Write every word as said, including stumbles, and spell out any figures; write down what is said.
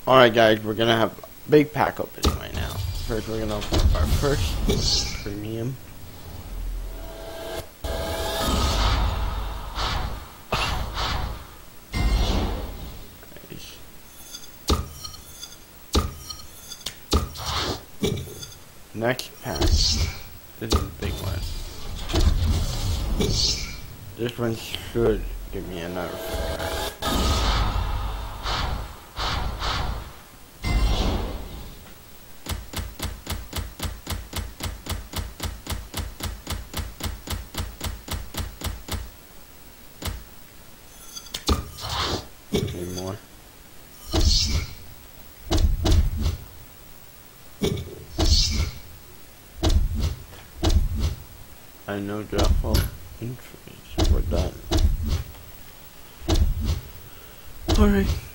Alright guys, we're gonna have a big pack opening right now. First we're gonna open up our first premium. Next pack. This is a big one. This one should give me another pack. Need more. I know doubtful entries. We're done. Alright.